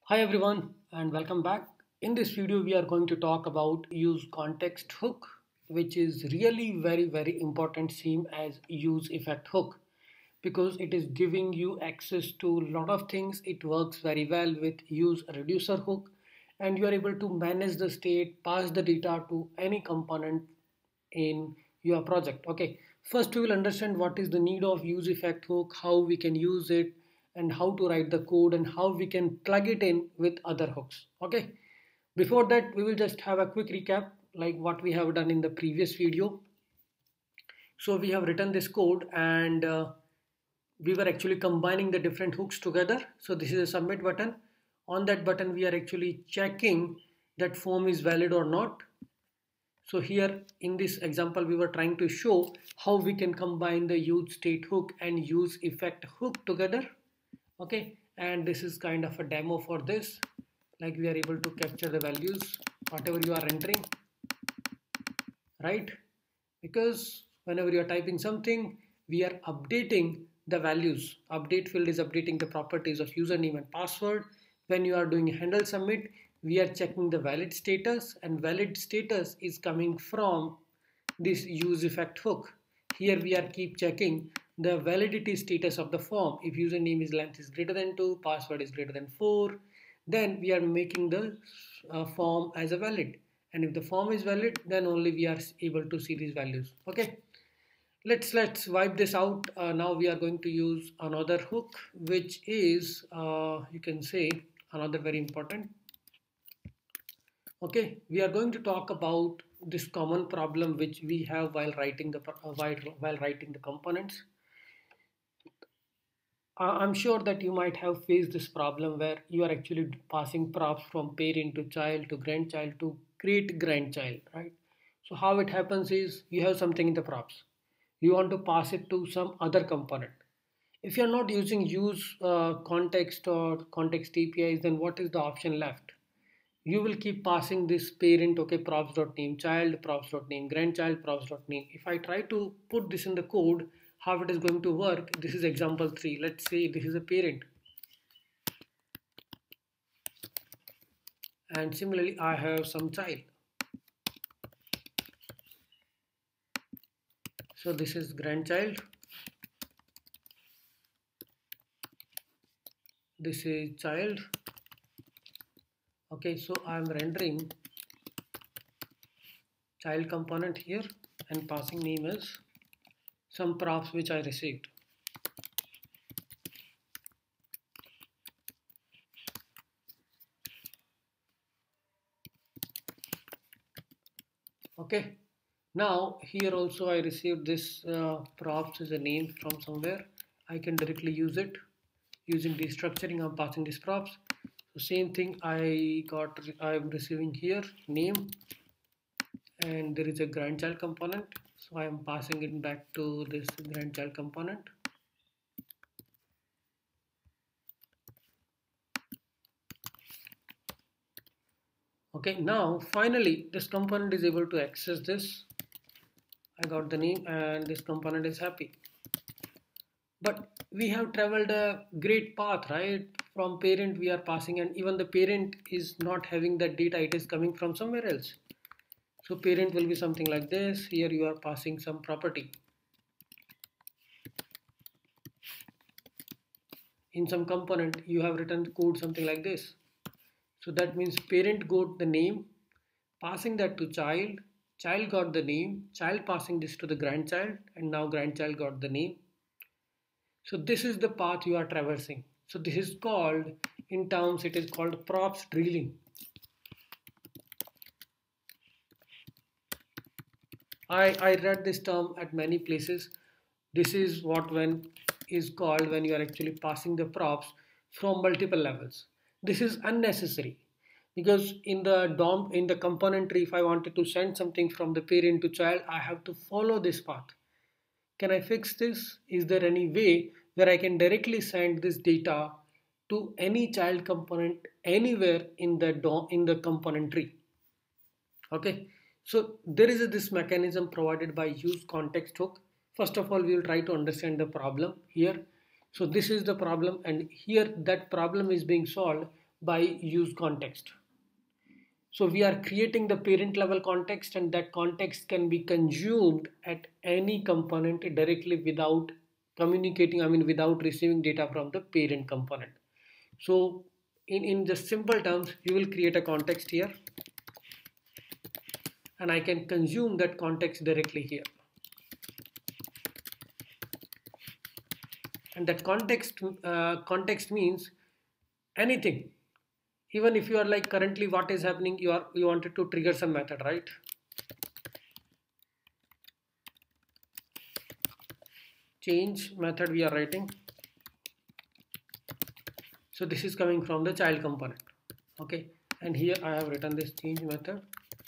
Hi everyone and welcome back. In this video we are going to talk about use context hook, which is really very important same as use effect hook because it is giving you access to a lot of things. It works very well with use reducer hook and you are able to manage the state, pass the data to any component in your project. Okay, first we will understand what is the need of use effect hook, how we can use it, and how to write the code and how we can plug it in with other hooks. Okay, before that we will just have a quick recap like what we have done in the previous video. So we have written this code and we were actually combining the different hooks together. So this is a submit button. On that button we are actually checking that form is valid or not. So here in this example, we were trying to show how we can combine the use state hook and use effect hook together. Okay, and this is kind of a demo for this. Like we are able to capture the values, whatever you are entering, right? Because whenever you are typing something, we are updating the values. Update field is updating the properties of username and password. When you are doing handle submit, we are checking the valid status, and valid status is coming from this use effect hook. Here we are keep checking the validity status of the form. If username is length is greater than 2, password is greater than 4, then we are making the form as a valid, and if the form is valid then only we are able to see these values. Okay, let's wipe this out. Now we are going to use another hook, which is you can say another very important. Okay, we are going to talk about this common problem which we have while writing the while writing the components. I'm sure that you might have faced this problem where you are actually passing props from parent to child to grandchild to great grandchild, right? So how it happens is you have something in the props. You want to pass it to some other component. If you're not using use context or context APIs, then what is the option left? You will keep passing this parent, okay, props.name child, props.name grandchild, props.name. If I try to put this in the code, how it is going to work, this is example 3. Let's say this is a parent. And similarly, I have some child. So this is grandchild. This is child. Okay, so I'm rendering child component here and passing name as some props which I received. Okay, now here also I received this props as a name from somewhere. I can directly use it using destructuring. I'm passing these props. So same thing I'm receiving here name, and there is a grandchild component. So I am passing it back to this grandchild component. Okay, now finally this component is able to access this. I got the name and this component is happy. But we have traveled a great path, right? From parent we are passing, and even the parent is not having that data, it is coming from somewhere else. So parent will be something like this. Here you are passing some property. In some component you have written code something like this. So that means parent got the name, passing that to child, child got the name, child passing this to the grandchild, and now grandchild got the name. So this is the path you are traversing. So this is called, in terms it is called props drilling. I read this term at many places. This is what when is called when you are actually passing the props from multiple levels. This is unnecessary because in the component tree, if I wanted to send something from the parent to child, I have to follow this path. Can I fix this? Is there any way where I can directly send this data to any child component anywhere in the component tree? Okay, so there is this mechanism provided by use context hook. First of all, we will try to understand the problem here. So this is the problem, and here that problem is being solved by use context. So we are creating the parent level context, and that context can be consumed at any component directly without communicating, without receiving data from the parent component. So in just simple terms, you will create a context here and I can consume that context directly here. And that context means anything. Even if you are like currently what is happening, you wanted to trigger some method, right? Change method we are writing. So this is coming from the child component. Okay, and here I have written this change method,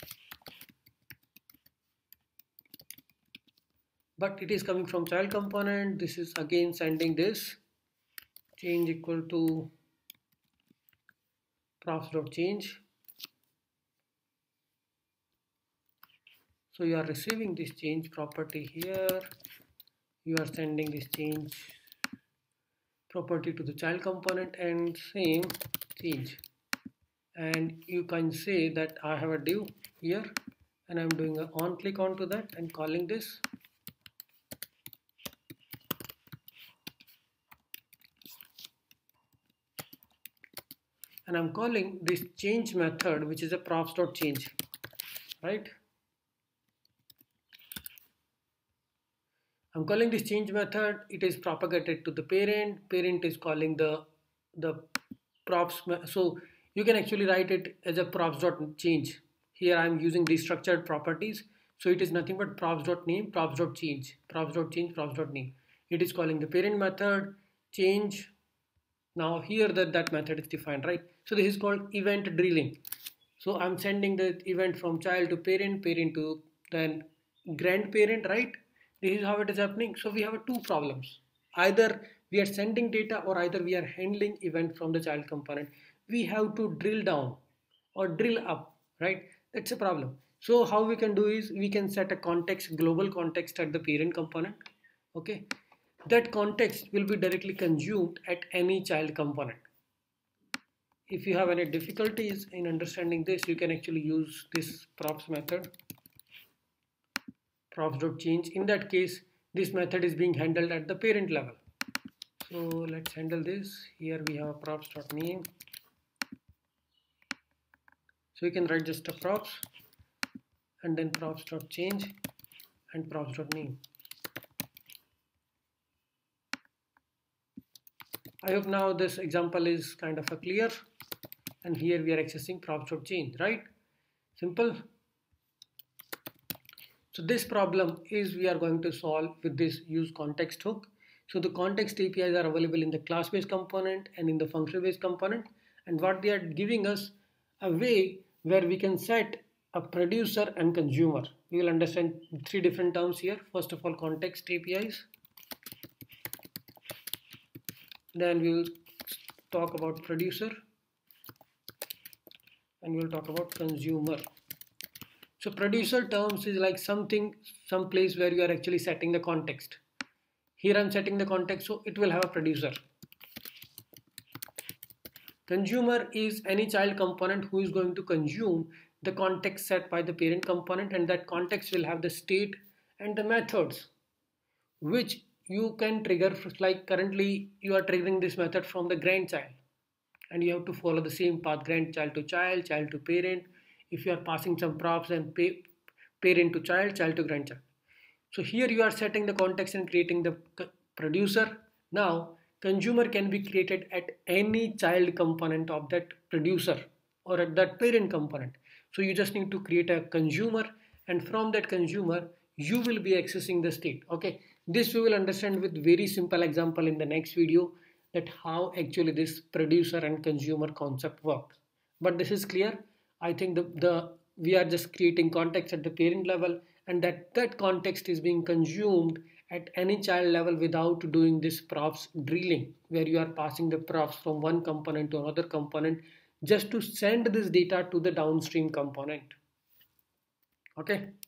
but it is coming from child component. This is again sending this change equal to props.change. So you are receiving this change property here, you are sending this change property to the child component and same change, and you can say that I have a div here and I'm doing an on click onto that and calling this, and I'm calling this change method which is a props.change, right? I'm calling this change method, it is propagated to the parent is calling the props, so you can actually write it as a props.change. Here I'm using destructured properties, so it is nothing but props.name, props.change, props.change, props.name. It is calling the parent method change. Now here that method is defined, right? So this is called event drilling. So I'm sending the event from child to parent, parent to then grandparent, right? This is how it is happening. So we have two problems. Either we are sending data or either we are handling event from the child component. We have to drill down or drill up, right? That's a problem. So how we can do is we can set a context, global context at the parent component. Okay. That context will be directly consumed at any child component. If you have any difficulties in understanding this, you can actually use this props method, props.change. In that case, this method is being handled at the parent level. So let's handle this. Here we have a props.name. So you can write just a props and then props.change and props.name. I hope now this example is kind of a clear, and here we are accessing props.change, right? Simple. So this problem is we are going to solve with this use context hook. So the context APIs are available in the class-based component and in the function-based component, and what they are giving us a way where we can set a producer and consumer. We will understand three different terms here. First of all, context APIs. Then we will talk about producer and we will talk about consumer. So producer terms is like something, some place where you are actually setting the context. Here I'm setting the context, so it will have a producer. Consumer is any child component who is going to consume the context set by the parent component, and that context will have the state and the methods which you can trigger. Like currently you are triggering this method from the grandchild and you have to follow the same path, grandchild to child, child to parent. If you are passing some props, and parent to child, child to grandchild. So here you are setting the context and creating the producer. Now consumer can be created at any child component of that producer or at that parent component. So you just need to create a consumer, and from that consumer you will be accessing the state. Okay, this we will understand with very simple example in the next video, that how actually this producer and consumer concept works. But this is clear. I think we are just creating context at the parent level, and that context is being consumed at any child level without doing this props drilling, where you are passing the props from one component to another component just to send this data to the downstream component. Okay.